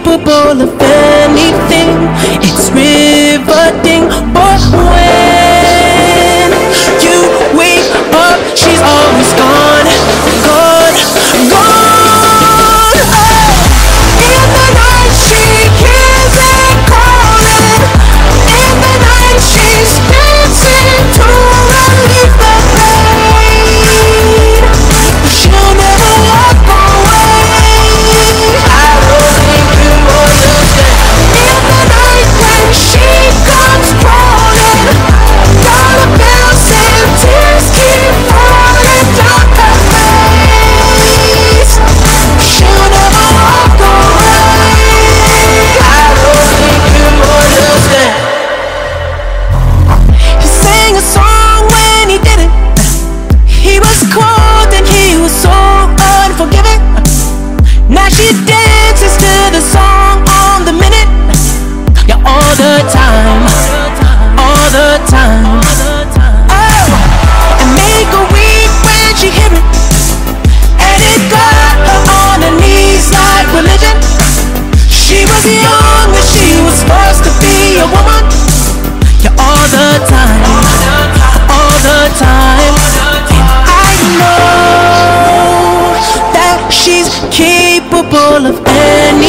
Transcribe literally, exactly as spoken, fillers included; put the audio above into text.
capable of anything. It's riveting, but when you wake up, she's always gone, gone, gone. Oh, in the night she hears it calling. In the night she's dancing to relieve the pain. She'll never walk away. I don't think you understand. In the night when she comes crawling, dollar bills and tears keep falling down her face. She'll never walk away. I don't think you understand. He sang a song when he did it. He was cold and he was so unforgiving. Now she dances to the song on the minute. Yeah, all the time, all the time. Oh, and make her weep when she hear it. And it got her on her knees like religion. She was young when she was forced to be a woman. Yeah, all the time, all the time. And I know that she's capable of anything.